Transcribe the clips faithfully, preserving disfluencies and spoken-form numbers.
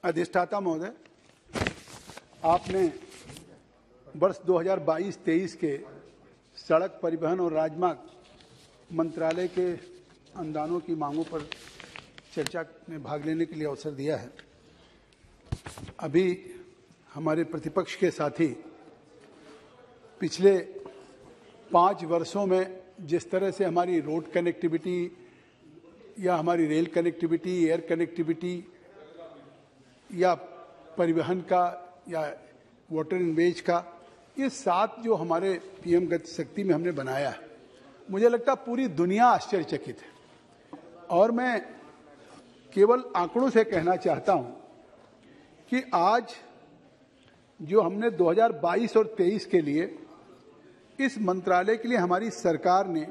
अधिष्ठाता महोदय, आपने वर्ष दो हज़ार बाईस तेईस के सड़क परिवहन और राजमार्ग मंत्रालय के अनुदानों की मांगों पर चर्चा में भाग लेने के लिए अवसर दिया है। अभी हमारे प्रतिपक्ष के साथी पिछले पाँच वर्षों में जिस तरह से हमारी रोड कनेक्टिविटी या हमारी रेल कनेक्टिविटी, एयर कनेक्टिविटी या परिवहन का या वाटर एंड वेज का, ये सात जो हमारे पीएम गति शक्ति में हमने बनाया है, मुझे लगता है पूरी दुनिया आश्चर्यचकित है। और मैं केवल आंकड़ों से कहना चाहता हूं कि आज जो हमने दो हज़ार बाईस और तेईस के लिए इस मंत्रालय के लिए हमारी सरकार ने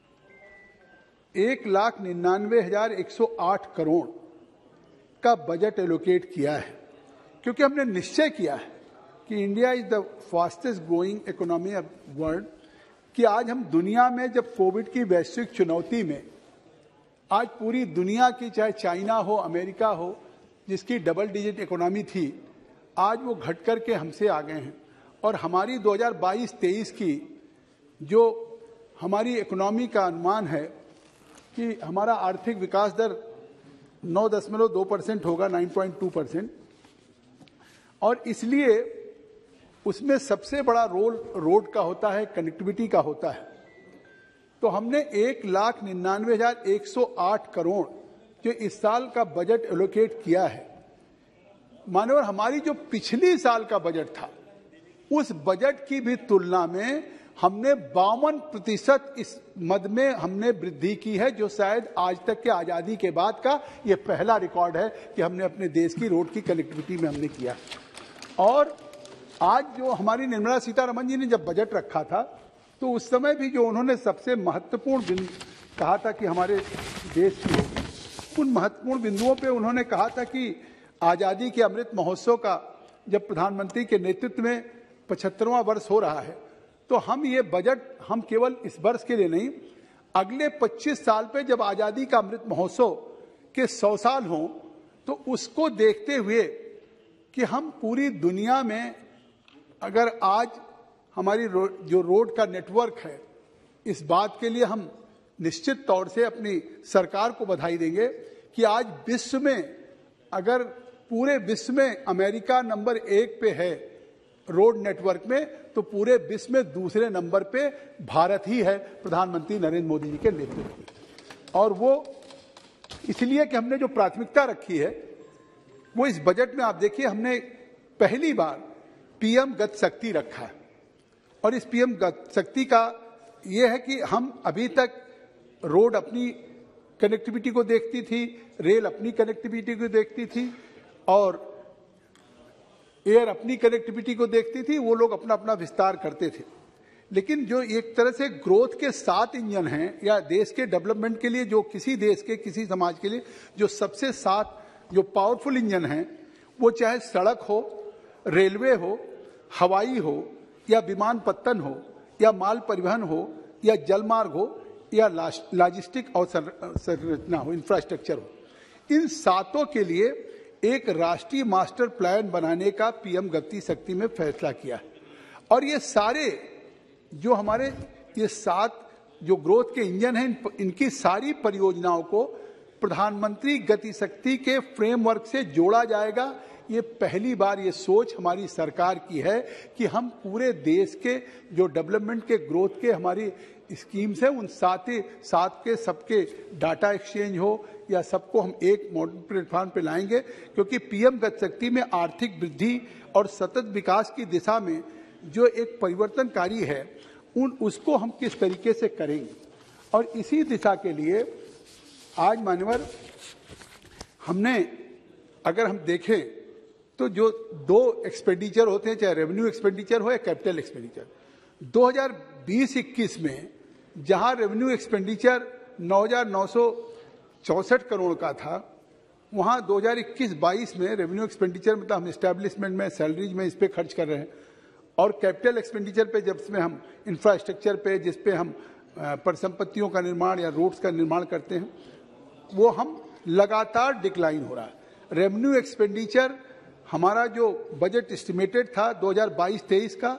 एक लाख निन्यानवे हजार एक सौ आठ करोड़ का बजट एलोकेट किया है, क्योंकि हमने निश्चय किया है कि India is the fastest growing economy of world, कि आज हम दुनिया में जब कोविड की वैश्विक चुनौती में आज पूरी दुनिया की, चाहे चाइना हो, अमेरिका हो, जिसकी डबल डिजिट इकोनॉमी थी, आज वो घट कर के हमसे आ गए हैं। और हमारी दो हज़ार बाईस तेईस की जो हमारी इकोनॉमी का अनुमान है कि हमारा आर्थिक विकास दर नौ दशमलव दो परसेंट होगा, नौ पॉइंट दो परसेंट, और इसलिए उसमें सबसे बड़ा रोल रोड का होता है, कनेक्टिविटी का होता है। तो हमने एक लाख निन्यानवे हजार एक सौ आठ करोड़ जो इस साल का बजट एलोकेट किया है। मानवर हमारी जो पिछली साल का बजट था, उस बजट की भी तुलना में हमने बावन प्रतिशत इस मद में हमने वृद्धि की है, जो शायद आज तक के आजादी के बाद का ये पहला रिकॉर्ड है कि हमने अपने देश की रोड की कनेक्टिविटी में हमने किया। और आज जो हमारी निर्मला सीतारमण जी ने जब बजट रखा था, तो उस समय भी जो उन्होंने सबसे महत्वपूर्ण बिंदु कहा था कि हमारे देश की, उन महत्वपूर्ण बिंदुओं पे उन्होंने कहा था कि आजादी के अमृत महोत्सव का जब प्रधानमंत्री के नेतृत्व में पचहत्तरवां वर्ष हो रहा है, तो हम ये बजट हम केवल इस वर्ष के लिए नहीं, अगले पच्चीस साल पे जब आजादी का अमृत महोत्सव के सौ साल हों, तो उसको देखते हुए कि हम पूरी दुनिया में अगर आज हमारी रो, जो रोड का नेटवर्क है, इस बात के लिए हम निश्चित तौर से अपनी सरकार को बधाई देंगे कि आज विश्व में, अगर पूरे विश्व में अमेरिका नंबर एक पे है रोड नेटवर्क में, तो पूरे विश्व में दूसरे नंबर पे भारत ही है, प्रधानमंत्री नरेंद्र मोदी जी के नेतृत्व में। और वो इसलिए कि हमने जो प्राथमिकता रखी है, वो इस बजट में आप देखिए, हमने पहली बार पीएम गति शक्ति रखा है। और इस पीएम गति शक्ति का ये है कि हम अभी तक रोड अपनी कनेक्टिविटी को देखती थी, रेल अपनी कनेक्टिविटी को देखती थी, और एयर अपनी कनेक्टिविटी को देखती थी, वो लोग अपना अपना विस्तार करते थे। लेकिन जो एक तरह से ग्रोथ के सात इंजन हैं, या देश के डेवलपमेंट के लिए, जो किसी देश के, किसी समाज के लिए जो सबसे सात जो पावरफुल इंजन हैं, वो चाहे सड़क हो, रेलवे हो, हवाई हो, या विमानपत्तन हो, या माल परिवहन हो, या जलमार्ग हो, या लॉजिस्टिक और संरचना हो, इंफ्रास्ट्रक्चर हो, इन सातों के लिए एक राष्ट्रीय मास्टर प्लान बनाने का पीएम गति शक्ति में फैसला किया है। और ये सारे जो हमारे ये सात जो ग्रोथ के इंजन हैं, इन, इनकी सारी परियोजनाओं को प्रधानमंत्री गति शक्ति के फ्रेमवर्क से जोड़ा जाएगा। ये पहली बार ये सोच हमारी सरकार की है कि हम पूरे देश के जो डेवलपमेंट के, ग्रोथ के हमारी स्कीम्स हैं, उन सात सात के सबके डाटा एक्सचेंज हो, या सबको हम एक मॉडल प्लेटफॉर्म पे लाएंगे, क्योंकि पीएम गति शक्ति में आर्थिक वृद्धि और सतत विकास की दिशा में जो एक परिवर्तनकारी है, उन उसको हम किस तरीके से करेंगे। और इसी दिशा के लिए आज मान्यवर हमने, अगर हम देखें तो जो दो एक्सपेंडिचर होते हैं, चाहे रेवेन्यू एक्सपेंडिचर हो या कैपिटल एक्सपेंडिचर, दो हज़ार बीस इक्कीस में जहां रेवेन्यू एक्सपेंडिचर नौ हजार नौ सौ चौसठ करोड़ का था, वहां दो हज़ार इक्कीस बाईस में रेवेन्यू एक्सपेंडिचर मतलब हम एस्टेब्लिशमेंट में, सैलरीज में, इस पे खर्च कर रहे हैं, और कैपिटल एक्सपेंडिचर पे, जिसमें हम इंफ्रास्ट्रक्चर पे, जिसपे हम परिसंपत्तियों का निर्माण या रोड्स का निर्माण करते हैं, वो हम लगातार डिक्लाइन हो रहा है। रेवेन्यू एक्सपेंडिचर हमारा जो बजट एस्टिमेटेड था दो हज़ार बाईस तेईस का,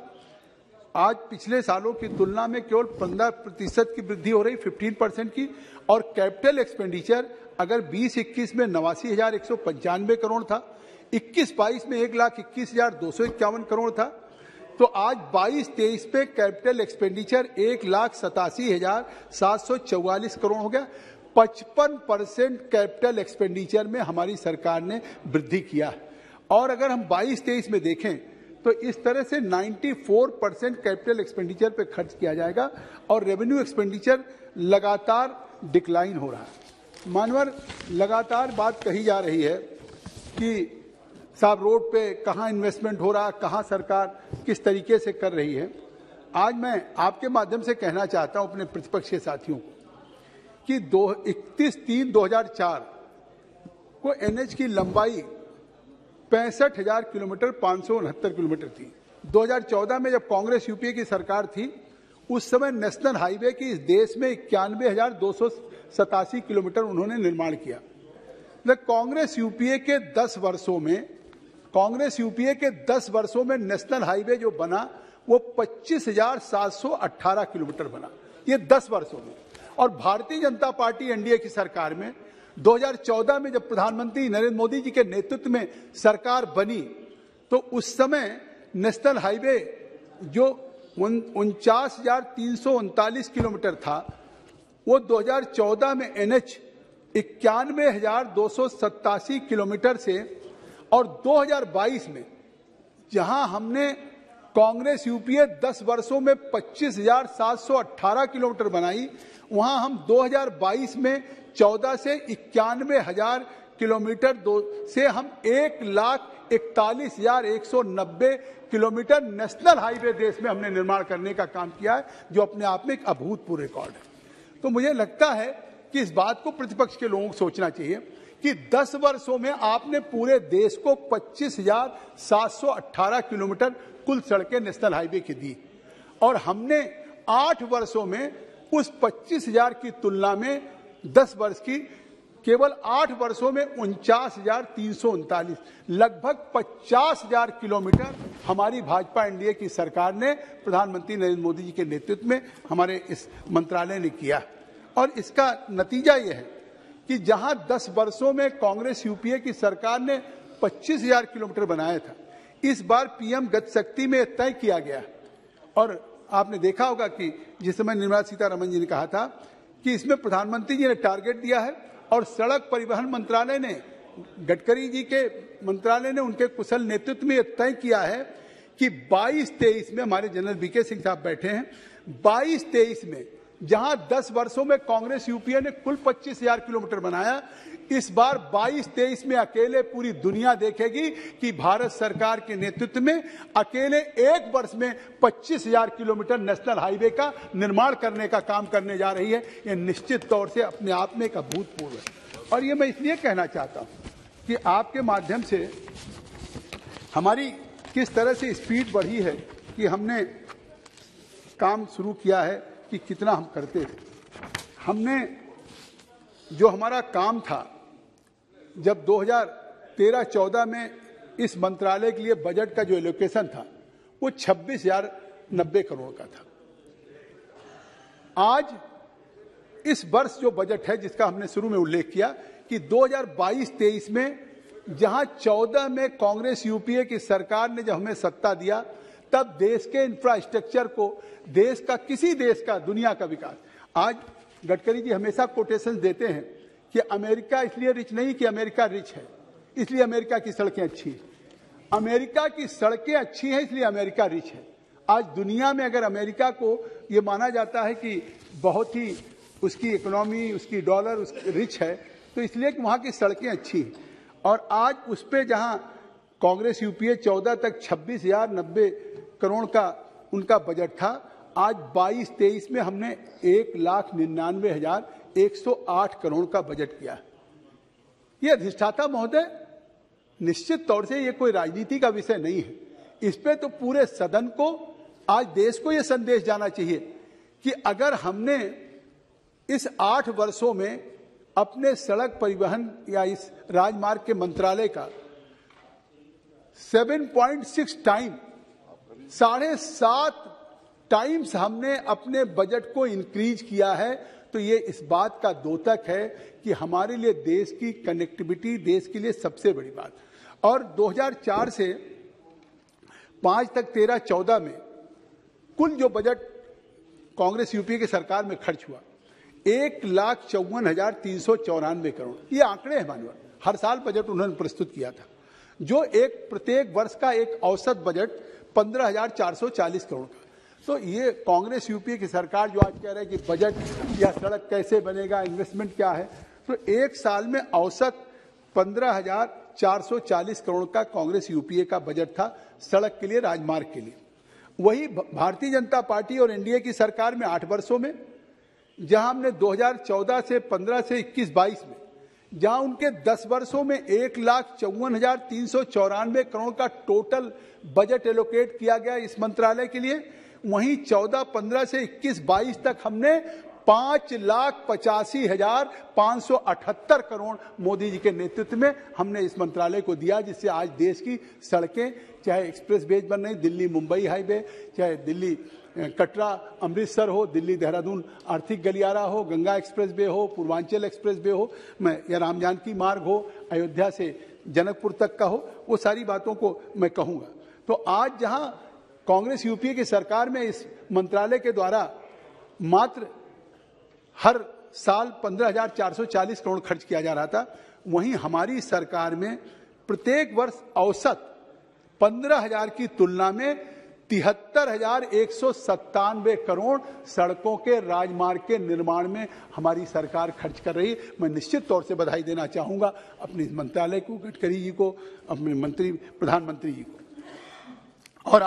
आज पिछले सालों की तुलना में केवल पंद्रह प्रतिशत की वृद्धि हो रही, पंद्रह परसेंट की। और कैपिटल एक्सपेंडिचर अगर बीस इक्कीस में नवासी हजार एक सौ पंचानवे करोड़ था, इक्कीस बाईस में एक लाख इक्कीस हजार दो सौ इक्यावन करोड़ था, तो आज बाईस तेईस पे कैपिटल एक्सपेंडिचर एक लाख सतासी हजार सात सौ चौवालीस करोड़ हो गया। पचपन परसेंट कैपिटल एक्सपेंडिचर में हमारी सरकार ने वृद्धि किया है। और अगर हम बाईस तेईस में देखें तो इस तरह से चौरानवे परसेंट कैपिटल एक्सपेंडिचर पे खर्च किया जाएगा और रेवेन्यू एक्सपेंडिचर लगातार डिक्लाइन हो रहा है। मानवर लगातार बात कही जा रही है कि साहब रोड पे कहाँ इन्वेस्टमेंट हो रहा, कहाँ सरकार किस तरीके से कर रही है। आज मैं आपके माध्यम से कहना चाहता हूं अपने प्रतिपक्षी साथियों को कि दो इकतीस तीन दो हजार चार को एनएच की लंबाई पैंसठ हजार किलोमीटर पांच सौ उनहत्तर किलोमीटर थी। दो हज़ार चौदह में जब कांग्रेस यूपीए की सरकार थी उस समय नेशनल हाईवे की इस देश में इक्यानवे हजार दो सौ सतासी किलोमीटर उन्होंने निर्माण किया। कांग्रेस यूपीए के दस वर्षों में कांग्रेस यूपीए के दस वर्षों में नेशनल हाईवे जो बना वो पच्चीस हजार सात सौ अट्ठारह किलोमीटर बना, ये दस वर्षों में। और भारतीय जनता पार्टी एनडीए की सरकार में दो हज़ार चौदह में जब प्रधानमंत्री नरेंद्र मोदी जी के नेतृत्व में सरकार बनी तो उस समय नेशनल हाईवे जो उनचास हजार तीन सौ उनतालीस किलोमीटर था वो दो हज़ार चौदह में एनएच इक्यानवे हजार दो सौ सत्तासी किलोमीटर से, और दो हज़ार बाईस में जहां हमने कांग्रेस यूपीए दस वर्षों में पच्चीस हजार सात सौ अट्ठारह किलोमीटर बनाई, वहां हम दो हज़ार बाईस में चौदह से इक्यानवे हजार किलोमीटर दो से हम एक लाख इकतालीस हजार एक सौ नब्बे किलोमीटर नेशनल हाईवे देश में हमने निर्माण करने का काम किया है, जो अपने आप में एक अभूतपूर्व रिकॉर्ड है। तो मुझे लगता है कि इस बात को प्रतिपक्ष के लोगों को सोचना चाहिए कि दस वर्षों में आपने पूरे देश को पच्चीस हजार सात सौ अट्ठारह किलोमीटर कुल सड़कें नेशनल हाईवे की दी, और हमने आठ वर्षों में उस पच्चीस हजार की तुलना में दस वर्ष की केवल आठ वर्षों में उनचास हजार तीन सौ उनतालीस लगभग पचास हजार किलोमीटर हमारी भाजपा एनडीए की सरकार ने प्रधानमंत्री नरेंद्र मोदी जी के नेतृत्व में हमारे इस मंत्रालय ने किया। और इसका नतीजा यह है कि जहां दस वर्षों में कांग्रेस यूपीए की सरकार ने पच्चीस हजार किलोमीटर बनाया था, इस बार पीएम गति शक्ति में तय किया गया। और आपने देखा होगा कि जिस समय निर्मला सीतारमण जी ने कहा था कि इसमें प्रधानमंत्री जी ने टारगेट दिया है और सड़क परिवहन मंत्रालय ने, गडकरी जी के मंत्रालय ने उनके कुशल नेतृत्व में यह तय किया है कि बाईस तेईस में, हमारे जनरल बीके सिंह साहब बैठे हैं, बाईस तेईस में जहां दस वर्षों में कांग्रेस यूपीए ने कुल पच्चीस हजार किलोमीटर बनाया, इस बार बाईस तेईस में अकेले पूरी दुनिया देखेगी कि भारत सरकार के नेतृत्व में अकेले एक वर्ष में पच्चीस हजार किलोमीटर नेशनल हाईवे का निर्माण करने का काम करने जा रही है। यह निश्चित तौर से अपने आप में एक अभूतपूर्व है। और ये मैं इसलिए कहना चाहता हूं कि आपके माध्यम से हमारी किस तरह से स्पीड बढ़ी है कि हमने काम शुरू किया है कि कितना हम करते थे। हमने जो हमारा काम था जब दो हज़ार तेरह चौदह में इस मंत्रालय के लिए बजट का जो एलोकेशन था वो छब्बीस हजार नब्बे करोड़ का था। आज इस वर्ष जो बजट है जिसका हमने शुरू में उल्लेख किया कि दो हज़ार बाईस तेईस में जहां चौदह में कांग्रेस यूपीए की सरकार ने जब हमें सत्ता दिया तब देश के इंफ्रास्ट्रक्चर को, देश का, किसी देश का, दुनिया का विकास, आज गडकरी जी हमेशा कोटेशन देते हैं कि अमेरिका इसलिए रिच नहीं कि अमेरिका रिच है, इसलिए अमेरिका की सड़कें अच्छी हैं। अमेरिका की सड़कें अच्छी हैं इसलिए अमेरिका रिच है। आज दुनिया में अगर अमेरिका को ये माना जाता है कि बहुत ही उसकी इकोनॉमी, उसकी डॉलर उसकी रिच है, तो इसलिए कि वहाँ की सड़कें अच्छी हैं। और आज उस पर जहाँ कांग्रेस यूपीए चौदह तक छब्बीस हजार नब्बे करोड़ का उनका बजट था, आज बाईस तेईस में हमने एक लाख निन्यानवे हजार एक सौ आठ करोड़ का बजट किया। ये अधिष्ठाता महोदय, निश्चित तौर से ये कोई राजनीति का विषय नहीं है। इस पे तो पूरे सदन को, आज देश को ये संदेश जाना चाहिए कि अगर हमने इस आठ वर्षों में अपने सड़क परिवहन या इस राजमार्ग के मंत्रालय का सात पॉइंट छह टाइम साढ़े सात टाइम्स हमने अपने बजट को इंक्रीज किया है। तो ये इस बात का द्योतक है कि हमारे लिए देश की कनेक्टिविटी देश के लिए सबसे बड़ी बात। और दो हज़ार चार से पांच तक तेरह चौदह में कुल जो बजट कांग्रेस यूपीए की सरकार में खर्च हुआ एक लाख चौवन हजार तीन सौ चौरानवे करोड़, ये आंकड़े हैं मानव। हर साल बजट उन्होंने प्रस्तुत किया था, जो एक प्रत्येक वर्ष का एक औसत बजट पंद्रह हजार चार सौ चालीस करोड़ का। तो ये कांग्रेस यूपीए की सरकार जो आज कह रहे हैं कि बजट या सड़क कैसे बनेगा, इन्वेस्टमेंट क्या है, तो एक साल में औसत पंद्रह हजार चार सौ चालीस करोड़ का कांग्रेस यूपीए का बजट था सड़क के लिए, राजमार्ग के लिए। वही भारतीय जनता पार्टी और एनडीए की सरकार में आठ वर्षों में, जहां हमने दो हज़ार चौदह से पंद्रह से इक्कीस बाईस में, जहां उनके दस वर्षों में एक लाख चौवन हजार तीन सौ चौरानवे करोड़ का टोटल बजट एलोकेट किया गया इस मंत्रालय के लिए, वहीं चौदह पंद्रह से इक्कीस बाईस तक हमने पांच लाख पचासी हजार पांच सौ अठहत्तर करोड़ मोदी जी के नेतृत्व में हमने इस मंत्रालय को दिया, जिससे आज देश की सड़कें, चाहे एक्सप्रेस वेज बन रही, दिल्ली मुंबई हाईवे, चाहे दिल्ली कटरा अमृतसर हो, दिल्ली देहरादून आर्थिक गलियारा हो, गंगा एक्सप्रेस वे हो, पूर्वांचल एक्सप्रेस वे हो, मैं या राम जानकी मार्ग हो, अयोध्या से जनकपुर तक का हो, वो सारी बातों को मैं कहूंगा। तो आज जहां कांग्रेस यूपीए की सरकार में इस मंत्रालय के द्वारा मात्र हर साल पंद्रह हजार चार सौ चालीस करोड़ खर्च किया जा रहा था, वहीं हमारी सरकार में प्रत्येक वर्ष औसत पंद्रह हजार की तुलना में तिहत्तर हजार एक सौ सत्तानवे करोड़ सड़कों के, राजमार्ग के निर्माण में हमारी सरकार खर्च कर रही है। मैं निश्चित तौर से बधाई देना चाहूंगा अपने मंत्रालय को, गडकरी जी को, अपने मंत्री प्रधानमंत्री जी को। और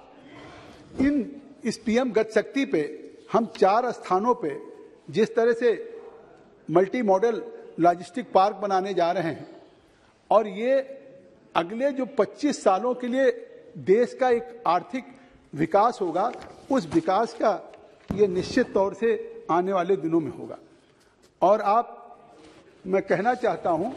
आज इन इस पीएम गति शक्ति पे हम चार स्थानों पे जिस तरह से मल्टी मॉडल लॉजिस्टिक पार्क बनाने जा रहे हैं, और ये अगले जो पच्चीस सालों के लिए देश का एक आर्थिक विकास होगा, उस विकास का ये निश्चित तौर से आने वाले दिनों में होगा। और आप, मैं कहना चाहता हूं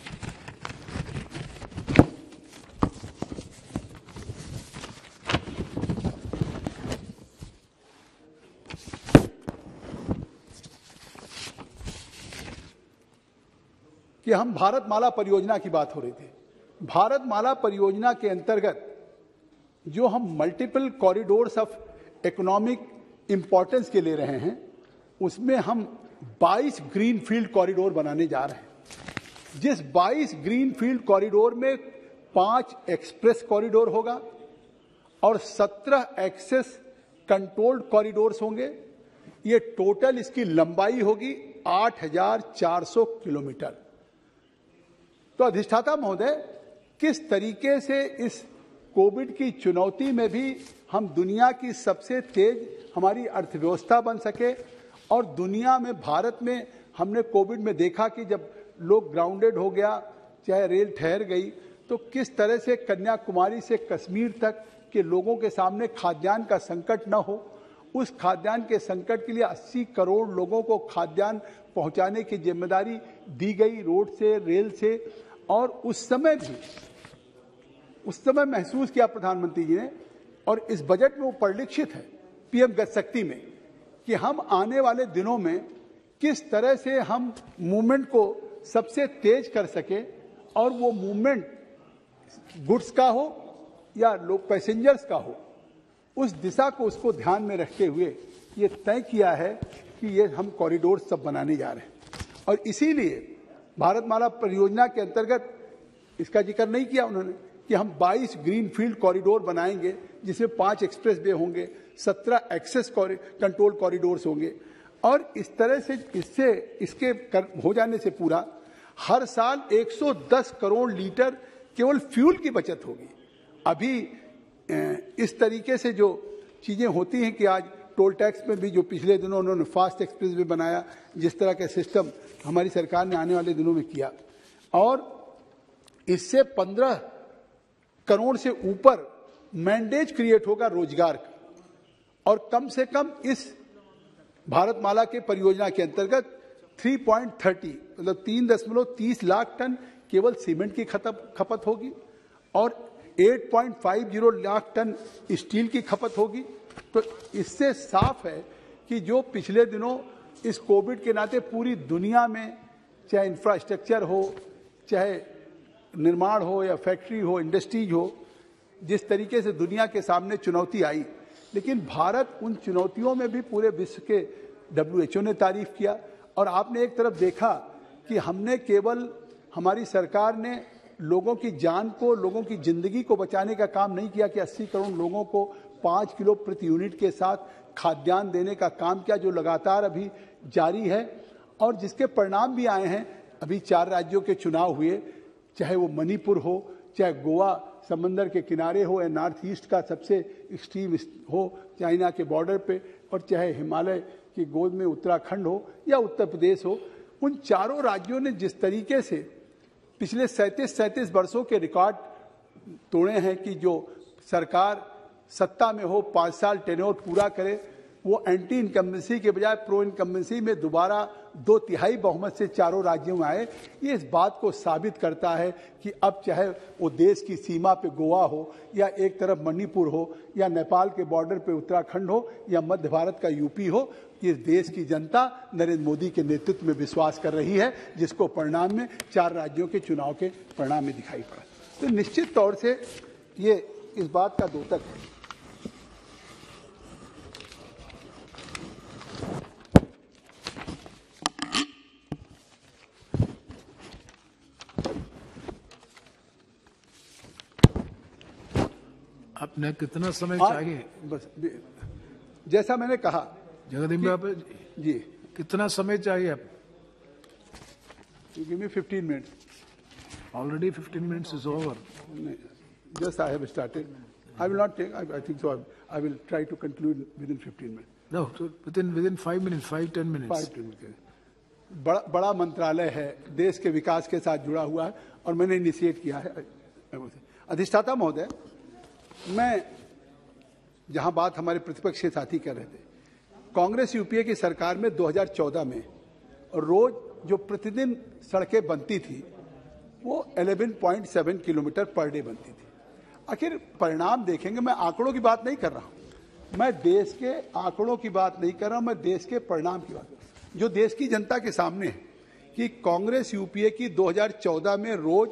कि हम भारतमाला परियोजना की बात हो रही थी। भारतमाला परियोजना के अंतर्गत जो हम multiple corridors of economic importance के ले रहे हैं, उसमें हम बाईस ग्रीन फील्ड कॉरिडोर बनाने जा रहे हैं। जिस बाईस ग्रीन फील्ड कॉरिडोर में पांच एक्सप्रेस कॉरिडोर होगा और सत्रह एक्सेस कंट्रोल्ड कॉरिडोर्स होंगे। ये टोटल इसकी लंबाई होगी आठ हजार चार सौ किलोमीटर। तो अधिष्ठाता महोदय, किस तरीके से इस कोविड की चुनौती में भी हम दुनिया की सबसे तेज हमारी अर्थव्यवस्था बन सके, और दुनिया में, भारत में हमने कोविड में देखा कि जब लोग ग्राउंडेड हो गया, चाहे रेल ठहर गई, तो किस तरह से कन्याकुमारी से कश्मीर तक के लोगों के सामने खाद्यान्न का संकट न हो। उस खाद्यान्न के संकट के लिए अस्सी करोड़ लोगों को खाद्यान्न पहुंचाने की जिम्मेदारी दी गई, रोड से, रेल से। और उस समय भी, उस समय महसूस किया प्रधानमंत्री जी ने, और इस बजट में वो परिलक्षित है पीएम गति शक्ति में, कि हम आने वाले दिनों में किस तरह से हम मूवमेंट को सबसे तेज कर सके, और वो मूवमेंट गुड्स का हो या लोग पैसेंजर्स का हो, उस दिशा को, उसको ध्यान में रखते हुए ये तय किया है कि ये हम कॉरिडोर सब बनाने जा रहे हैं। और इसीलिए भारतमाला परियोजना के अंतर्गत इसका जिक्र नहीं किया उन्होंने कि हम बाईस ग्रीन फील्ड कॉरिडोर बनाएंगे, जिसमें पांच एक्सप्रेस वे होंगे, सत्रह एक्सेस कंट्रोल कॉरिडोर्स होंगे। और इस तरह से, इससे इसके कर, हो जाने से पूरा हर साल एक सौ दस करोड़ लीटर केवल फ्यूल की बचत होगी। अभी इस तरीके से जो चीजें होती हैं कि आज टोल टैक्स में भी जो पिछले दिनों उन्होंने फास्ट एक्सप्रेस वे बनाया, जिस तरह का सिस्टम हमारी सरकार ने आने वाले दिनों में किया, और इससे पंद्रह करोड़ से ऊपर मैंडेज क्रिएट होगा रोजगार का। और कम से कम इस भारतमाला के परियोजना के अंतर्गत थ्री पॉइंट थर्टी मतलब तीन दशमलव तीस लाख टन केवल सीमेंट की खपत खपत होगी और आठ पॉइंट पाँच शून्य लाख टन स्टील की खपत होगी। तो इससे साफ है कि जो पिछले दिनों इस कोविड के नाते पूरी दुनिया में चाहे इंफ्रास्ट्रक्चर हो, चाहे निर्माण हो या फैक्ट्री हो, इंडस्ट्रीज हो, जिस तरीके से दुनिया के सामने चुनौती आई, लेकिन भारत उन चुनौतियों में भी पूरे विश्व के डब्ल्यू एच ओ ने तारीफ किया। और आपने एक तरफ देखा कि हमने केवल, हमारी सरकार ने लोगों की जान को, लोगों की जिंदगी को बचाने का काम नहीं किया कि अस्सी करोड़ लोगों को पाँच किलो प्रति यूनिट के साथ खाद्यान्न देने का काम किया, जो लगातार अभी जारी है और जिसके परिणाम भी आए हैं। अभी चार राज्यों के चुनाव हुए, चाहे वो मणिपुर हो, चाहे गोवा समंदर के किनारे हो या नॉर्थ ईस्ट का सबसे एक्सट्रीम हो चाइना के बॉर्डर पे, और चाहे हिमालय की गोद में उत्तराखंड हो या उत्तर प्रदेश हो, उन चारों राज्यों ने जिस तरीके से पिछले सैंतीस सैंतीस वर्षों के रिकॉर्ड तोड़े हैं कि जो सरकार सत्ता में हो पाँच साल टेन्योर पूरा करे, वो एंटी इनकम्बेंसी के बजाय प्रो इनकम्बेंसी में दोबारा दो तिहाई बहुमत से चारों राज्यों में आए। ये इस बात को साबित करता है कि अब चाहे वो देश की सीमा पे गोवा हो या एक तरफ मणिपुर हो या नेपाल के बॉर्डर पे उत्तराखंड हो या मध्य भारत का यूपी हो, इस देश की जनता नरेंद्र मोदी के नेतृत्व में विश्वास कर रही है, जिसको परिणाम में चार राज्यों के चुनाव के परिणाम में दिखाई पड़ा। तो निश्चित तौर से ये इस बात का द्योतक है। आपने कितना समय चाहिए? बस जैसा मैंने कहा जगदीप बाबू जी, कितना समय चाहिए आप? Give me fifteen minutes. Already fifteen minutes is over. Just I have started. I will not take, I think so I will try to conclude within fifteen minutes. No, within within five minutes, five ten minutes. Five ten minutes. बड़ा बड़ा मंत्रालय है, देश के विकास के साथ जुड़ा हुआ है और मैंने इनिशिएट किया है। अधिष्ठाता महोदय, मैं जहां बात हमारे प्रतिपक्ष के साथी कर रहे थे, कांग्रेस यूपीए की सरकार में दो हज़ार चौदह में रोज जो प्रतिदिन सड़कें बनती थी वो ग्यारह पॉइंट सात किलोमीटर पर डे बनती थी। आखिर परिणाम देखेंगे, मैं आंकड़ों की बात नहीं कर रहा हूं, मैं देश के आंकड़ों की बात नहीं कर रहा हूं, मैं देश के परिणाम की बात कर रहा हूं जो देश की जनता के सामने है कि कांग्रेस यूपीए की दो हज़ार चौदह में रोज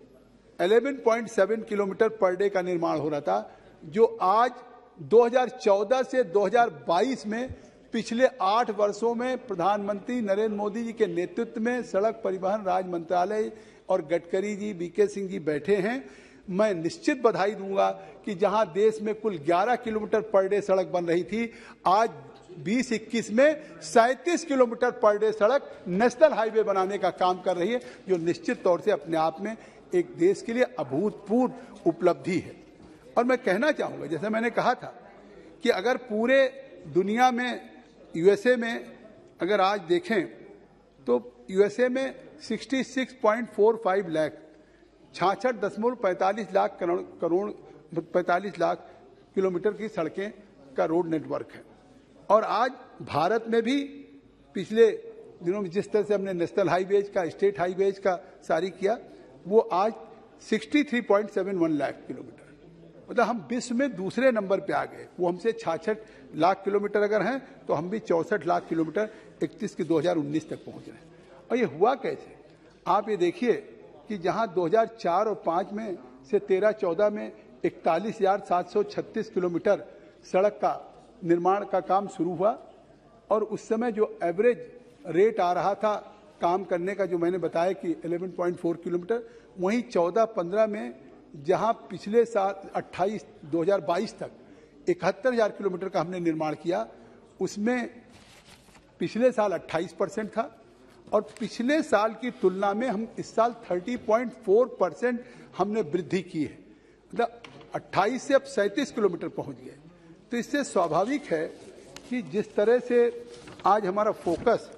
ग्यारह पॉइंट सात किलोमीटर पर डे का निर्माण हो रहा था, जो आज दो हज़ार चौदह से दो हज़ार बाईस में पिछले आठ वर्षों में प्रधानमंत्री नरेंद्र मोदी जी के नेतृत्व में सड़क परिवहन राज्य मंत्रालय और गडकरी जी, बीके सिंह जी बैठे हैं। मैं निश्चित बधाई दूंगा कि जहां देश में कुल ग्यारह किलोमीटर पर डे सड़क बन रही थी, आज बीस इक्कीस में सैंतीस किलोमीटर पर डे सड़क नेशनल हाईवे बनाने का काम कर रही है, जो निश्चित तौर से अपने आप में एक देश के लिए अभूतपूर्व उपलब्धि है। और मैं कहना चाहूंगा, जैसे मैंने कहा था कि अगर पूरे दुनिया में यूएसए में अगर आज देखें तो यूएसए में छियासठ पॉइंट चार पाँच लाख छियासठ दशमलव पैंतालीस लाख करोड़ करोड़ पैंतालीस लाख किलोमीटर की सड़कें का रोड नेटवर्क है। और आज भारत में भी पिछले दिनों में जिस तरह से हमने नेशनल हाईवेज का, स्टेट हाईवेज का सारी किया, वो आज तिरसठ पॉइंट सात एक लाख किलोमीटर, मतलब हम विश्व में दूसरे नंबर पे आ गए। वो हमसे छियासठ लाख किलोमीटर अगर हैं तो हम भी चौसठ लाख किलोमीटर इकतीस की दो हज़ार उन्नीस तक पहुंच रहे हैं। और ये हुआ कैसे? आप ये देखिए कि जहां दो हज़ार चार और पाँच में से तेरह चौदह में इकतालीस हजार सात सौ छत्तीस किलोमीटर सड़क का निर्माण का काम शुरू हुआ और उस समय जो एवरेज रेट आ रहा था काम करने का, जो मैंने बताया कि ग्यारह पॉइंट चार किलोमीटर, वहीं चौदह पंद्रह में जहां पिछले साल अट्ठाईस दो हज़ार बाईस तक इकहत्तर हजार किलोमीटर का हमने निर्माण किया, उसमें पिछले साल अट्ठाईस परसेंट था और पिछले साल की तुलना में हम इस साल तीस पॉइंट चार परसेंट हमने वृद्धि की है, मतलब अट्ठाईस से अब सैंतीस किलोमीटर पहुंच गए। तो इससे स्वाभाविक है कि जिस तरह से आज हमारा फोकस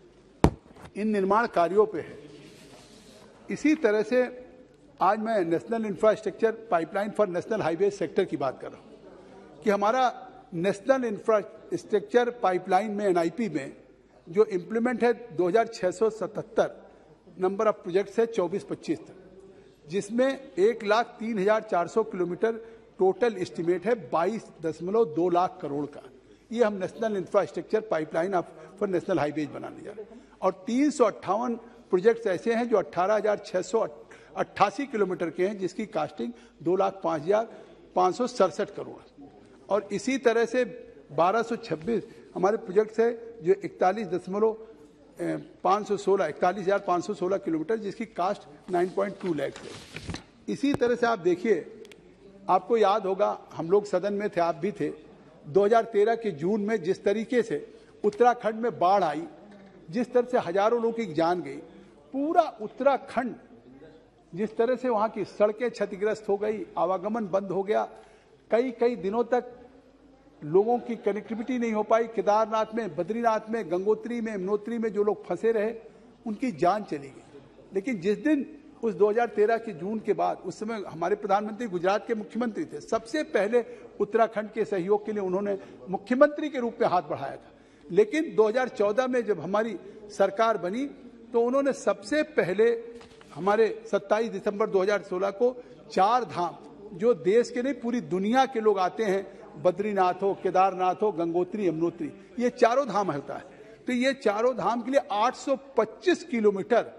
इन निर्माण कार्यों पे है, इसी तरह से आज मैं national infrastructure pipeline for national highway sector की बात कर रहा हूं कि हमारा नेशनल इंफ्रास्ट्रक्चर पाइपलाइन में एनआईपी में जो इम्प्लीमेंट है दो हज़ार छह सौ सतहत्तर नंबर ऑफ प्रोजेक्ट्स है चौबीस पच्चीस तक, जिसमें एक लाख तीन हजार चार सौ किलोमीटर टोटल एस्टिमेट है बाईस दशमलव दो लाख करोड़ का। ये हम national infrastructure pipeline of for national highways बनाने जा रहे हैं। और तीन सौ अट्ठावन प्रोजेक्ट्स ऐसे हैं जो अट्ठारह हजार छह सौ अट्ठासी किलोमीटर के हैं, जिसकी कास्टिंग दो लाख पाँच हजार पाँच सौ सड़सठ करोड़। और इसी तरह से बारह सौ छब्बीस हमारे प्रोजेक्ट्स है जो इकतालीस दशमलव पाँच सौ सोलह इकतालीस हजार पाँच सौ सोलह किलोमीटर, जिसकी कास्ट नौ पॉइंट दो लाख है। इसी तरह से आप देखिए, आपको याद होगा, हम लोग सदन में थे, आप भी थे, दो हज़ार तेरह के जून में जिस तरीके से उत्तराखंड में बाढ़ आई, जिस तरह से हजारों लोगों की जान गई, पूरा उत्तराखंड जिस तरह से वहाँ की सड़कें क्षतिग्रस्त हो गई, आवागमन बंद हो गया, कई कई दिनों तक लोगों की कनेक्टिविटी नहीं हो पाई। केदारनाथ में, बद्रीनाथ में, गंगोत्री में, यमुनोत्री में जो लोग फंसे रहे, उनकी जान चली गई। लेकिन जिस दिन उस दो हज़ार तेरह के जून के बाद, उस समय हमारे प्रधानमंत्री गुजरात के मुख्यमंत्री थे, सबसे पहले उत्तराखंड के सहयोग के लिए उन्होंने मुख्यमंत्री के रूप में हाथ बढ़ाया था। लेकिन दो हज़ार चौदह में जब हमारी सरकार बनी तो उन्होंने सबसे पहले हमारे सत्ताईस दिसंबर दो हज़ार सोलह को चार धाम, जो देश के नहीं पूरी दुनिया के लोग आते हैं, बद्रीनाथ हो, केदारनाथ हो, गंगोत्री, यमुनोत्री, ये चारों धाम होता है। तो ये चारों धाम के लिए आठ सौ पच्चीस किलोमीटर,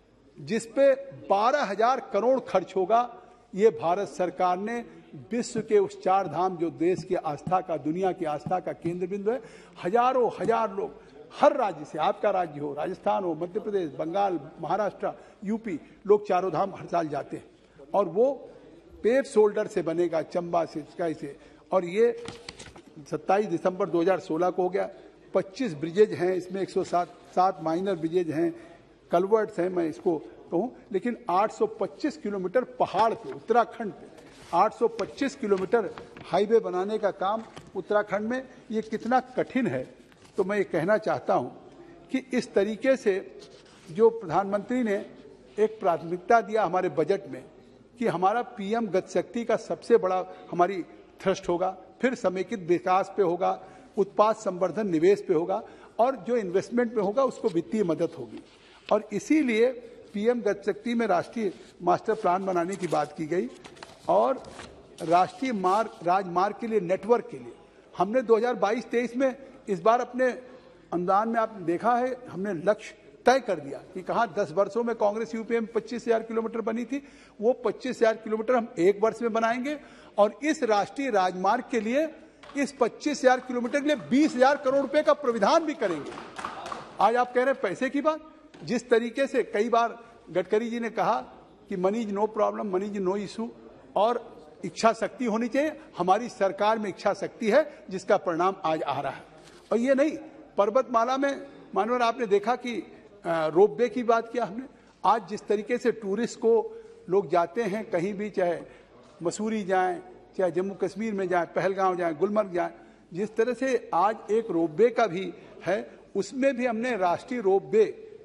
जिस पे बारह हजार करोड़ खर्च होगा, ये भारत सरकार ने विश्व के उस चार धाम जो देश की आस्था का, दुनिया की आस्था का केंद्र बिंदु है, हजारों हजार लोग हर राज्य से, आपका राज्य हो, राजस्थान हो, मध्य प्रदेश, बंगाल, महाराष्ट्र, यूपी, लोग चारों धाम हर साल जाते हैं। और वो पेव शोल्डर से बनेगा, चंबा से, स्काई से। और ये सत्ताईस दिसंबर दो हज़ार सोलह को हो गया। पच्चीस ब्रिजेज हैं इसमें, एक सौ सात सात माइनर ब्रिजेज हैं, कलवर्ट्स हैं, मैं इसको कहूँ। लेकिन आठ सौ पच्चीस किलोमीटर पहाड़ पे, उत्तराखंड पे आठ सौ पच्चीस किलोमीटर हाईवे बनाने का काम उत्तराखंड में, ये कितना कठिन है। तो मैं ये कहना चाहता हूँ कि इस तरीके से जो प्रधानमंत्री ने एक प्राथमिकता दिया हमारे बजट में कि हमारा पीएम गति शक्ति का सबसे बड़ा हमारी थ्रस्ट होगा, फिर समेकित विकास पे होगा, उत्पाद संवर्धन निवेश पे होगा, और जो इन्वेस्टमेंट में होगा उसको वित्तीय मदद होगी। और इसीलिए पीएम गति शक्ति में राष्ट्रीय मास्टर प्लान बनाने की बात की गई। और राष्ट्रीय मार्ग राजमार्ग के लिए, नेटवर्क के लिए हमने दो हज़ार बाईस तेईस में इस बार अपने अनुदान में आपने देखा है, हमने लक्ष्य तय कर दिया कि कहा दस वर्षों में कांग्रेस यूपीए में पच्चीस हजार किलोमीटर बनी थी, वो पच्चीस हजार किलोमीटर हम एक वर्ष में बनाएंगे। और इस राष्ट्रीय राजमार्ग के लिए, इस पच्चीस हजार किलोमीटर के लिए बीस हजार करोड़ रुपए का प्राविधान भी करेंगे। आज आप कह रहे हैं पैसे की बात, जिस तरीके से कई बार गडकरी जी ने कहा कि money is no problem, money is no issue, और इच्छा शक्ति होनी चाहिए। हमारी सरकार में इच्छा शक्ति है, जिसका परिणाम आज आ रहा है। और ये नहीं, पर्वतमाला में मानवर आपने देखा कि रोपवे की बात किया हमने। आज जिस तरीके से टूरिस्ट को लोग जाते हैं कहीं भी, चाहे मसूरी जाएं, चाहे जम्मू कश्मीर में जाएं, पहलगांव जाएं, गुलमर्ग जाएं, जिस तरह से आज एक रोपवे का भी है, उसमें भी हमने राष्ट्रीय रोपवे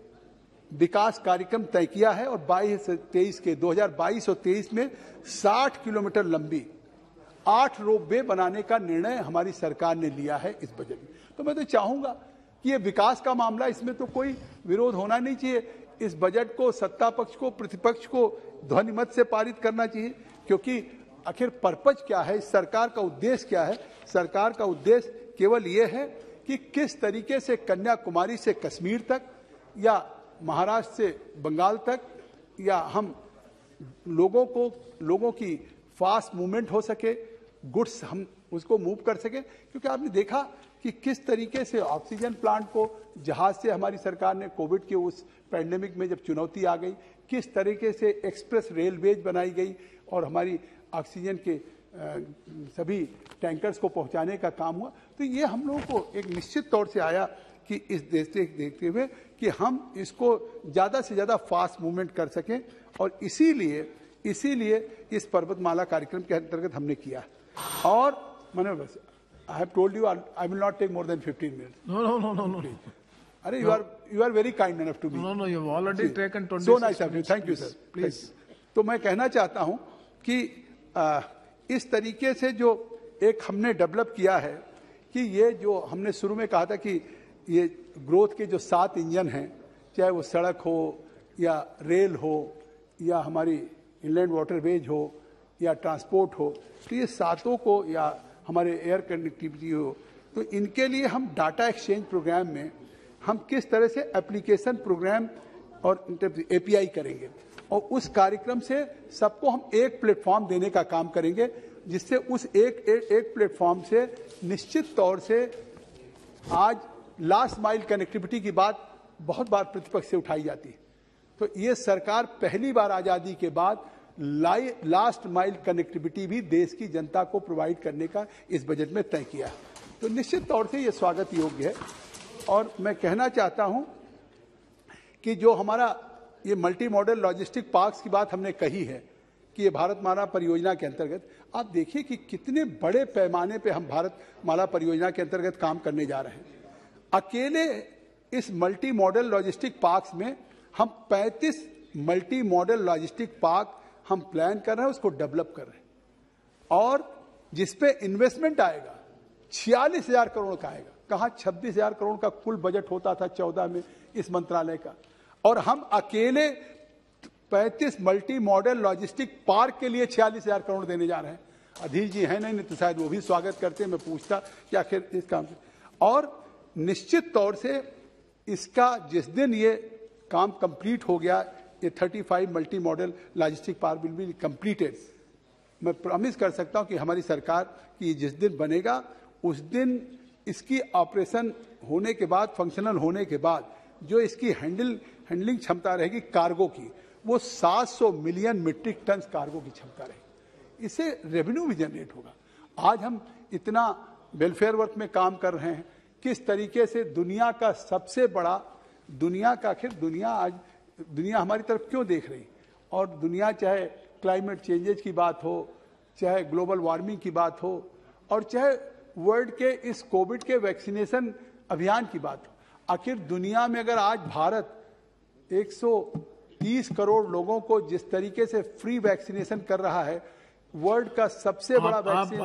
विकास कार्यक्रम तय किया है। और बाईस तेईस के दो हज़ार बाईस और तेईस में साठ किलोमीटर लंबी आठ रोपवे बनाने का निर्णय हमारी सरकार ने लिया है इस बजट में। तो मैं तो चाहूंगा कि ये विकास का मामला, इसमें तो कोई विरोध होना नहीं चाहिए। इस बजट को सत्ता पक्ष को, प्रतिपक्ष को ध्वनिमत से पारित करना चाहिए, क्योंकि आखिर पर्पज क्या है, सरकार का उद्देश्य क्या है। सरकार का उद्देश्य केवल ये है कि किस तरीके से कन्याकुमारी से कश्मीर तक, या महाराष्ट्र से बंगाल तक, या हम लोगों को लोगों की फास्ट मूवमेंट हो सके, गुड्स हम उसको मूव कर सके। क्योंकि आपने देखा कि किस तरीके से ऑक्सीजन प्लांट को जहाज से हमारी सरकार ने, कोविड के उस पैंडेमिक में जब चुनौती आ गई, किस तरीके से एक्सप्रेस रेलवेज बनाई गई और हमारी ऑक्सीजन के आ, सभी टैंकर्स को पहुंचाने का काम हुआ। तो ये हम लोगों को एक निश्चित तौर से आया कि इस देश से देखते हुए कि हम इसको ज़्यादा से ज़्यादा फास्ट मूवमेंट कर सकें। और इसीलिए इसीलिए इस पर्वतमाला कार्यक्रम के अंतर्गत हमने किया। और मैंने बस I have told you I will not take more than fifteen minutes. No, no, no, no, no. अरे you are you are very kind enough to me. No, no, you've already taken twenty-six so nice of you, minutes. Thank you sir, Please. तो मैं कहना चाहता हूं कि आ, इस तरीके से जो एक हमने डेवलप किया है कि ये जो हमने शुरू में कहा था कि ये ग्रोथ के जो सात इंजन हैं, चाहे वो सड़क हो या रेल हो या हमारी इनलैंड वाटरवेज हो या ट्रांसपोर्ट हो, तो ये सातों को, या हमारे एयर कनेक्टिविटी हो, तो इनके लिए हम डाटा एक्सचेंज प्रोग्राम में हम किस तरह से एप्लीकेशन प्रोग्राम और एपीआई करेंगे, और उस कार्यक्रम से सबको हम एक प्लेटफॉर्म देने का काम करेंगे, जिससे उस एक एक, एक प्लेटफॉर्म से निश्चित तौर से आज लास्ट माइल कनेक्टिविटी की बात बहुत बार प्रतिपक्ष से उठाई जाती है, तो ये सरकार पहली बार आजादी के बाद लास्ट माइल कनेक्टिविटी भी देश की जनता को प्रोवाइड करने का इस बजट में तय किया है। तो निश्चित तौर से ये स्वागत योग्य है। और मैं कहना चाहता हूं कि जो हमारा ये मल्टी मॉडल लॉजिस्टिक पार्क्स की बात हमने कही है कि ये भारत माला परियोजना के अंतर्गत, आप देखिए कि कितने बड़े पैमाने पे हम भारत माला परियोजना के अंतर्गत काम करने जा रहे हैं। अकेले इस मल्टी मॉडल लॉजिस्टिक पार्क्स में हम पैंतीस मल्टी मॉडल लॉजिस्टिक पार्क हम प्लान कर रहे हैं, उसको डेवलप कर रहे हैं, और जिसपे इन्वेस्टमेंट आएगा छियालीस हजार करोड़ का आएगा। कहाँ छब्बीस हजार करोड़ का कुल बजट होता था चौदह में इस मंत्रालय का, और हम अकेले पैंतीस मल्टी मॉडल लॉजिस्टिक पार्क के लिए छियालीस हजार करोड़ देने जा रहे हैं। अधीर जी है नहीं, तो शायद वो भी स्वागत करते हैं। मैं पूछता कि आखिर इस काम से, और निश्चित तौर से इसका जिस दिन ये काम कंप्लीट हो गया, ये पैंतीस multi modal logistic park will be completed, मैं प्रॉमिस कर सकता हूं कि हमारी सरकार की जिस दिन बनेगा उस दिन इसकी ऑपरेशन होने के बाद, फंक्शनल होने के बाद, जो इसकी हैंडल हैंडलिंग क्षमता रहेगी कार्गो की, वो सात सौ मिलियन मीट्रिक टन कार्गो की क्षमता रहेगी। इससे रेवेन्यू भी जनरेट होगा। आज हम इतना वेलफेयर वर्क में काम कर रहे हैं, किस तरीके से दुनिया का सबसे बड़ा, दुनिया का आखिर दुनिया आज दुनिया हमारी तरफ क्यों देख रही, और दुनिया चाहे क्लाइमेट चेंजेज की बात हो, चाहे ग्लोबल वार्मिंग की बात हो, और चाहे वर्ल्ड के इस कोविड के वैक्सीनेशन अभियान की बात हो, आखिर दुनिया में अगर आज भारत एक सौ तीस करोड़ लोगों को जिस तरीके से फ्री वैक्सीनेशन कर रहा है, वर्ल्ड का सबसे बड़ा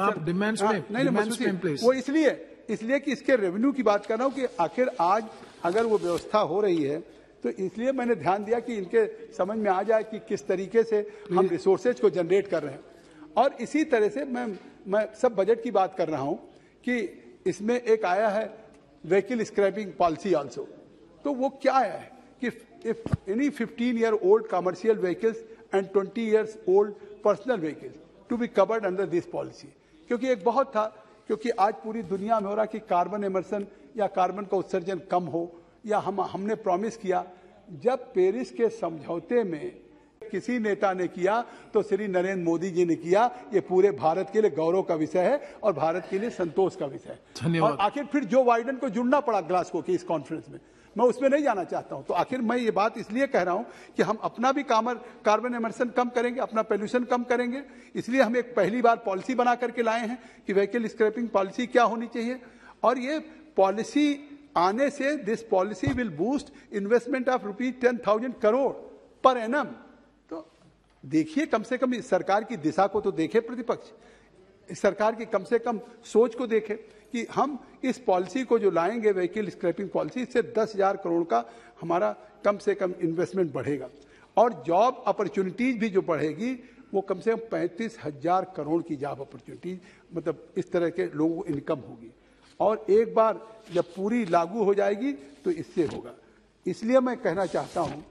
वैक्सीनेशन, वो इसलिए इसलिए कि इसके रेवेन्यू की बात कर रहा हूं कि आखिर आज अगर वो व्यवस्था हो रही है, तो इसलिए मैंने ध्यान दिया कि इनके समझ में आ जाए कि किस तरीके से हम रिसोर्सेज को जनरेट कर रहे हैं। और इसी तरह से मैं मैं सब बजट की बात कर रहा हूं कि इसमें एक आया है व्हीकल स्क्रैपिंग पॉलिसी आल्सो। तो वो क्या आया है कि if any fifteen year old commercial vehicles and twenty years old personal vehicles to be covered under this policy, क्योंकि एक बहुत था, क्योंकि आज पूरी दुनिया में हो रहा कि कार्बन एमर्सन या कार्बन का उत्सर्जन कम हो, या हम हमने प्रॉमिस किया, जब पेरिस के समझौते में किसी नेता ने किया तो श्री नरेंद्र मोदी जी ने किया। ये पूरे भारत के लिए गौरव का विषय है और भारत के लिए संतोष का विषय है। और आखिर फिर जो बाइडेन को जुड़ना पड़ा ग्लासगो की इस कॉन्फ्रेंस में, मैं उसमें नहीं जाना चाहता हूं। तो आखिर मैं ये बात इसलिए कह रहा हूं कि हम अपना भी कार्बन एमर्सन कम करेंगे, अपना पोल्यूशन कम करेंगे। इसलिए हम एक पहली बार पॉलिसी बना करके लाए हैं कि व्हीकल स्क्रैपिंग पॉलिसी क्या होनी चाहिए, और ये पॉलिसी आने से this policy will boost investment of rupees ten thousand crore per annum. तो देखिए, कम से कम इस सरकार की दिशा को तो देखे प्रतिपक्ष, इस सरकार की कम से कम सोच को देखे कि हम इस पॉलिसी को जो लाएंगे व्हीकल स्क्रैपिंग पॉलिसी, इससे दस हजार करोड़ का हमारा कम से कम इन्वेस्टमेंट बढ़ेगा, और जॉब अपॉर्चुनिटीज भी जो बढ़ेगी वो कम से कम पैंतीस हजार करोड़ की जॉब अपॉर्चुनिटीज, मतलब इस तरह के लोगों को इनकम होगी। और एक बार जब पूरी लागू हो जाएगी तो इससे होगा। इसलिए मैं कहना चाहता हूं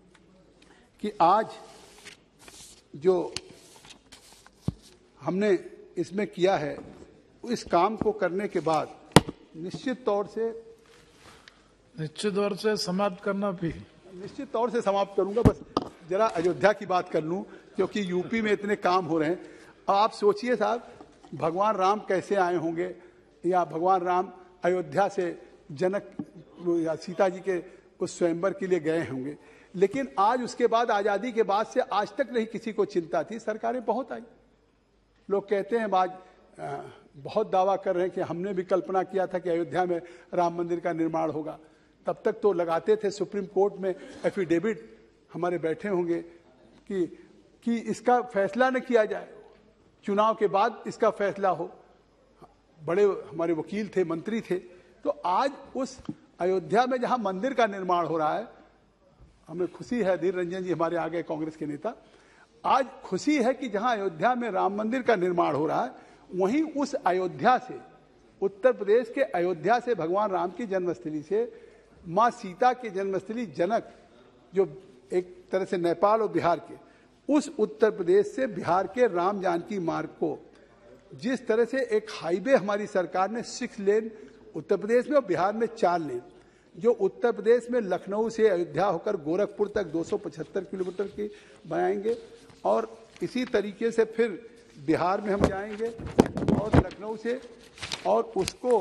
कि आज जो हमने इसमें किया है, इस काम को करने के बाद निश्चित तौर से निश्चित तौर से समाप्त करना भी निश्चित तौर से समाप्त करूंगा। बस जरा अयोध्या की बात कर लूं, क्योंकि यूपी में इतने काम हो रहे हैं। अब आप सोचिए साहब, भगवान राम कैसे आए होंगे, या भगवान राम अयोध्या से जनक या सीता जी के उस स्वयंवर के लिए गए होंगे, लेकिन आज उसके बाद आजादी के बाद से आज तक नहीं किसी को चिंता थी। सरकारें बहुत आई, लोग कहते हैं आज बहुत दावा कर रहे हैं कि हमने भी कल्पना किया था कि अयोध्या में राम मंदिर का निर्माण होगा। तब तक तो लगाते थे सुप्रीम कोर्ट में एफिडेविट, हमारे बैठे होंगे कि कि इसका फैसला न किया जाए, चुनाव के बाद इसका फैसला हो। बड़े हमारे वकील थे, मंत्री थे। तो आज उस अयोध्या में जहां मंदिर का निर्माण हो रहा है, हमें खुशी है, धीर रंजन जी हमारे आगे कांग्रेस के नेता, आज खुशी है कि जहां अयोध्या में राम मंदिर का निर्माण हो रहा है, वहीं उस अयोध्या से, उत्तर प्रदेश के अयोध्या से, भगवान राम की जन्मस्थली से, मां सीता की जन्मस्थली जनक, जो एक तरह से नेपाल और बिहार के, उस उत्तर प्रदेश से बिहार के राम जानकी मार्ग को जिस तरह से एक हाईवे हमारी सरकार ने सिक्स लेन उत्तर प्रदेश में और बिहार में चार लेन, जो उत्तर प्रदेश में लखनऊ से अयोध्या होकर गोरखपुर तक दो सौ पचहत्तर किलोमीटर की बनाएंगे, और इसी तरीके से फिर बिहार में हम जाएंगे और लखनऊ से, और उसको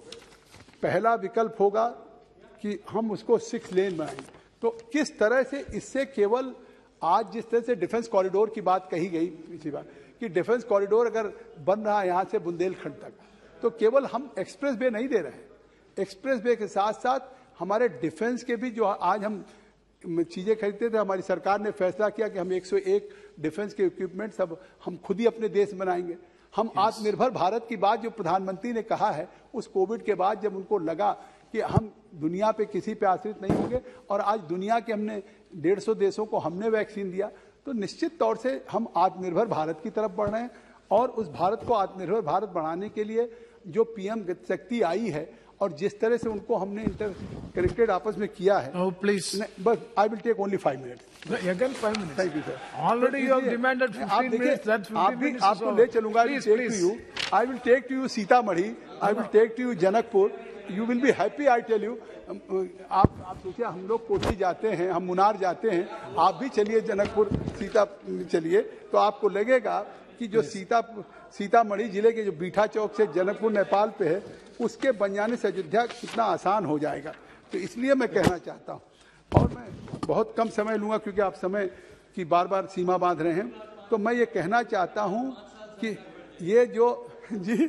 पहला विकल्प होगा कि हम उसको सिक्स लेन बनाएंगे। तो किस तरह से इससे केवल आज जिस तरह से डिफेंस कॉरिडोर की बात कही गई पिछली बार कि डिफेंस कॉरिडोर अगर बन रहा है यहाँ से बुंदेलखंड तक, तो केवल हम एक्सप्रेस वे नहीं दे रहे हैं, एक्सप्रेस वे के साथ साथ हमारे डिफेंस के भी जो आज हम चीजें खरीदते थे, हमारी सरकार ने फैसला किया कि हम एक सौ एक डिफेंस के इक्विपमेंट सब हम खुद ही अपने देश में बनाएंगे। हम yes. आत्मनिर्भर भारत की बात जो प्रधानमंत्री ने कहा है, उस कोविड के बाद जब उनको लगा कि हम दुनिया पे किसी पे आश्रित नहीं होंगे, और आज दुनिया के हमने डेढ़ सौ देशों को हमने वैक्सीन दिया, तो निश्चित तौर से हम आत्मनिर्भर भारत की तरफ बढ़ रहे हैं। और उस भारत को आत्मनिर्भर भारत बढ़ाने के लिए जो पीएम गति शक्ति आई है और जिस तरह से उनको हमने इंटर कनेक्टेड आपस में किया है, oh, please. बस I will take only five minutes. Again five minutes. Thank you, sir. Already you have demanded fifteen minutes. That's fifteen minutes. आपको ले चलूंगा। I will take to you. I will take to you Sitamarhi. I will take to you Janakpur. You will be happy, I tell you. आप आप सोचिए, हम लोग कोठी जाते हैं, हम मुनार जाते हैं, आप भी चलिए जनकपुर सीता चलिए, तो आपको लगेगा कि जो सीता सीतामढ़ी जिले के जो बीठा चौक से जनकपुर नेपाल पे है, उसके बन जाने से अयोध्या कितना आसान हो जाएगा। तो इसलिए मैं कहना चाहता हूँ, और मैं बहुत कम समय लूंगा क्योंकि आप समय की बार बार सीमा बांध रहे हैं, तो मैं ये कहना चाहता हूँ कि ये जो जी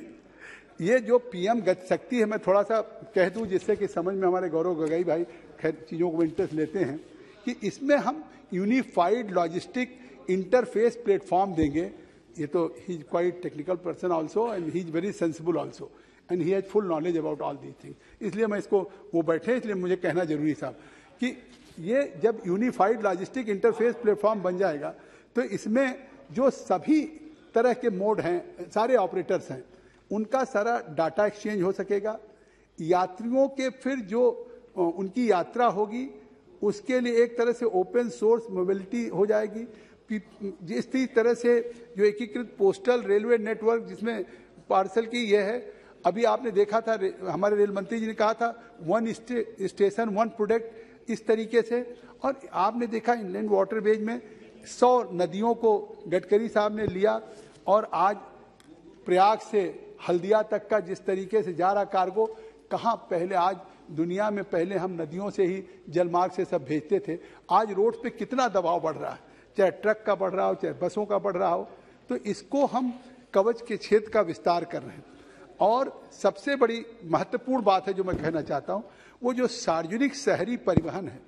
ये जो पीएम गति शक्ति है, मैं थोड़ा सा कह दूं जिससे कि समझ में हमारे गौरव गगई भाई खैर चीज़ों को इंटरेस्ट लेते हैं, कि इसमें हम यूनिफाइड लॉजिस्टिक इंटरफेस प्लेटफॉर्म देंगे। ये तो he is quite technical person also and he is very sensible also and he has full knowledge about all these thing. इसलिए मैं इसको, वो बैठे इसलिए मुझे कहना जरूरी साहब कि ये जब यूनिफाइड लॉजिस्टिक इंटरफेस प्लेटफॉर्म बन जाएगा, तो इसमें जो सभी तरह के मोड हैं, सारे ऑपरेटर्स हैं, उनका सारा डाटा एक्सचेंज हो सकेगा। यात्रियों के फिर जो उनकी यात्रा होगी उसके लिए एक तरह से ओपन सोर्स मोबिलिटी हो जाएगी। जिस तरह से जो एकीकृत पोस्टल रेलवे नेटवर्क जिसमें पार्सल की यह है, अभी आपने देखा था हमारे रेल मंत्री जी ने कहा था one stay, station one product, इस तरीके से। और आपने देखा इनलैंड वाटरवेज में सौ नदियों को गडकरी साहब ने लिया, और आज प्रयाग से हल्दिया तक का जिस तरीके से जा रहा कार्गो, कहाँ पहले, आज दुनिया में पहले हम नदियों से ही जलमार्ग से सब भेजते थे, आज रोड पे कितना दबाव बढ़ रहा है, चाहे ट्रक का बढ़ रहा हो चाहे बसों का बढ़ रहा हो। तो इसको हम कवच के क्षेत्र का विस्तार कर रहे हैं। और सबसे बड़ी महत्वपूर्ण बात है जो मैं कहना चाहता हूँ, वो जो सार्वजनिक शहरी परिवहन है,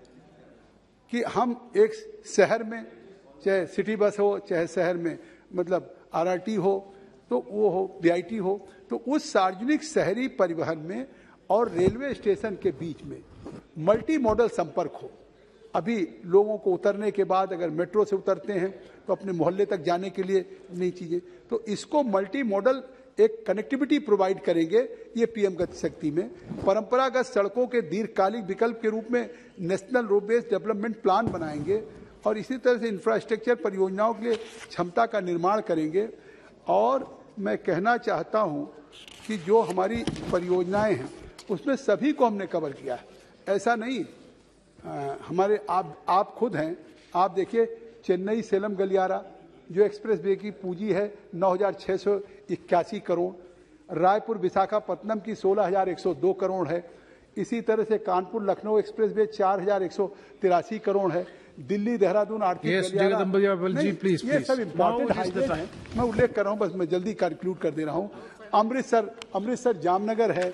कि हम एक शहर में चाहे सिटी बस हो चाहे शहर में मतलब आरआरटी हो तो वो हो बीआईटी हो, तो उस सार्वजनिक शहरी परिवहन में और रेलवे स्टेशन के बीच में मल्टी मॉडल संपर्क हो। अभी लोगों को उतरने के बाद अगर मेट्रो से उतरते हैं तो अपने मोहल्ले तक जाने के लिए नई चीजें, तो इसको मल्टी मॉडल एक कनेक्टिविटी प्रोवाइड करेंगे। ये पीएम गति शक्ति में परंपरागत सड़कों के दीर्घकालिक विकल्प के रूप में national road based development plan बनाएंगे, और इसी तरह से इंफ्रास्ट्रक्चर परियोजनाओं के लिए क्षमता का निर्माण करेंगे। और मैं कहना चाहता हूं कि जो हमारी परियोजनाएं हैं उसमें सभी को हमने कवर किया है, ऐसा नहीं। आ, हमारे आप आप खुद हैं, आप देखिए चेन्नई सेलम गलियारा जो एक्सप्रेस वे की पूंजी है नौ हजार छः सौ इक्यासी करोड़, रायपुर विशाखापट्टनम की सोलह हजार एक सौ दो करोड़ है। इसी तरह से कानपुर लखनऊ एक्सप्रेस वे चार हजार एक सौ तिरासी करोड़ है। दिल्ली देहरादून आर्थिक yes, जी, प्लीज, ये सब इम्पोर्टेंट हाईवे हैं, मैं उल्लेख कर रहा हूँ, बस मैं जल्दी कंक्लूड कर दे रहा हूँ। अमृतसर अमृतसर जामनगर है,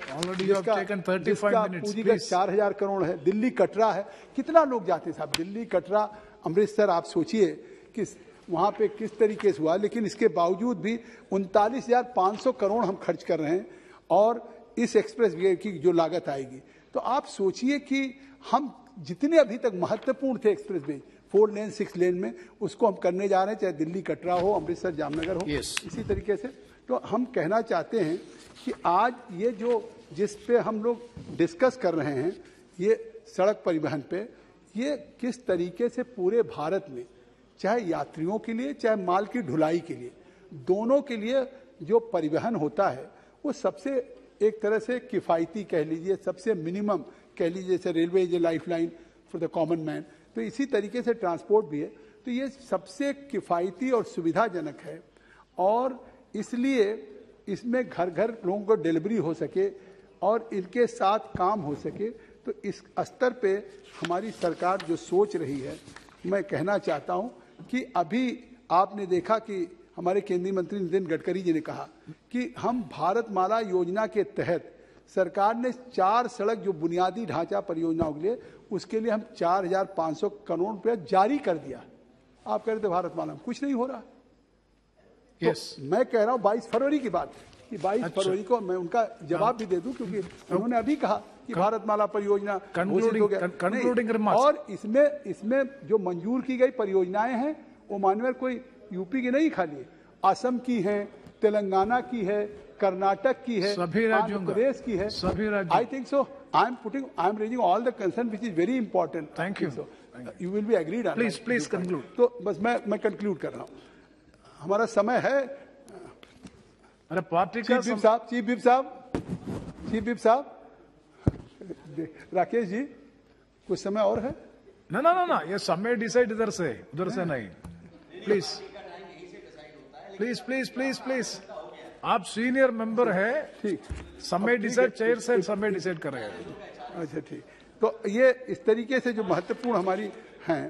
जिसका पूंजी का चार हजार करोड़ है। दिल्ली कटरा है, कितना लोग जाते हैं साहब दिल्ली कटरा अमृतसर, आप सोचिए कि वहाँ पे किस तरीके से हुआ। लेकिन इसके बावजूद भी उनतालीस हजार पाँच सौ करोड़ हम खर्च कर रहे हैं, और इस एक्सप्रेस वे की जो लागत आएगी तो आप सोचिए कि हम जितने अभी तक महत्वपूर्ण थे expressway, four lane six lane में, उसको हम करने जा रहे हैं, चाहे दिल्ली कटरा हो, अमृतसर जामनगर हो। yes. इसी तरीके से तो हम कहना चाहते हैं कि आज ये जो जिस पे हम लोग डिस्कस कर रहे हैं, ये सड़क परिवहन पे, ये किस तरीके से पूरे भारत में, चाहे यात्रियों के लिए चाहे माल की ढुलाई के लिए, दोनों के लिए जो परिवहन होता है वो सबसे एक तरह से किफ़ायती कह लीजिए, सबसे मिनिमम कह लीजिए। जैसे railway is a lifeline for the common man, तो इसी तरीके से ट्रांसपोर्ट भी है। तो ये सबसे किफ़ायती और सुविधाजनक है, और इसलिए इसमें घर घर लोगों को डिलीवरी हो सके और इनके साथ काम हो सके। तो इस स्तर पे हमारी सरकार जो सोच रही है, मैं कहना चाहता हूं कि अभी आपने देखा कि हमारे केंद्रीय मंत्री नितिन गडकरी जी ने कहा कि हम भारतमाला योजना के तहत सरकार ने चार सड़क जो बुनियादी ढांचा परियोजनाओं के लिए, उसके लिए हम चार हजार पांच सौ करोड़ रुपया जारी कर दिया। आप कह रहे थे भारतमाला में कुछ नहीं हो रहा। yes. तो मैं कह रहा हूं बाईस फरवरी की बात कि बाईस अच्छा। फरवरी को मैं उनका जवाब भी दे दूं, क्योंकि उन्होंने अभी कहा कि भारतमाला परियोजना घोषित हो गया। और इसमें इसमें जो मंजूर की गई परियोजनाएं हैं वो माननीय कोई यूपी की नहीं, खाली असम की है, तेलंगाना की है, कर्नाटक की है, सभी राज्यों प्रदेश की है, सभी राज्यों। I think so I am putting I am raising all the concern which is very important. Thank you. You will be agreed on. Please please conclude. तो बस मैं मैं कंक्लूड कर रहा हूँ, हमारा समय है। अरे पार्टी का चीफ विप साहब चीफ विप साहब चीफ विप साहब राकेश जी, कुछ समय और है? ना ना ना ना, ये समय डिसाइड इधर से, उधर से नहीं। Please please please please please आप सीनियर मेंबर है, ठीक, समय डिसाइड चेयर से समय डिसाइड कर रहे हैं। अच्छा ठीक, तो ये इस तरीके से जो महत्वपूर्ण हमारी हैं,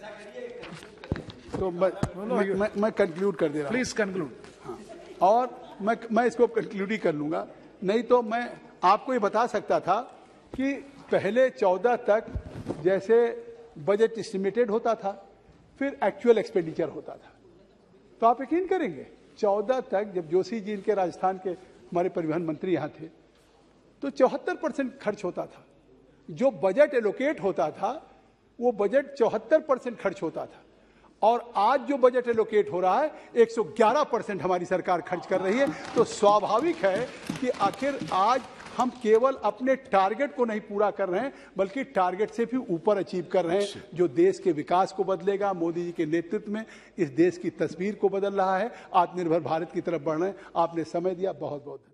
तो मैं मैं, मैं, मैं कंक्लूड कर दे रहा हूँ। Please conclude. हाँ, और मैं मैं इसको कंक्लूड ही कर लूंगा, नहीं तो मैं आपको ये बता सकता था कि पहले चौदह तक जैसे बजट एस्टिमेटेड होता था, फिर एक्चुअल एक्सपेंडिचर होता था। तो आप यकीन करेंगे चौदह तक जब जोशी जी के राजस्थान के हमारे परिवहन मंत्री यहाँ थे, तो चौहत्तर परसेंट खर्च होता था। जो बजट एलोकेट होता था वो बजट चौहत्तर परसेंट खर्च होता था, और आज जो बजट एलोकेट हो रहा है एक सौ ग्यारह परसेंट हमारी सरकार खर्च कर रही है। तो स्वाभाविक है कि आखिर आज हम केवल अपने टारगेट को नहीं पूरा कर रहे हैं, बल्कि टारगेट से भी ऊपर अचीव कर रहे हैं, जो देश के विकास को बदलेगा। मोदी जी के नेतृत्व में इस देश की तस्वीर को बदल रहा है, आत्मनिर्भर भारत की तरफ बढ़ रहे हैं। आपने समय दिया, बहुत बहुत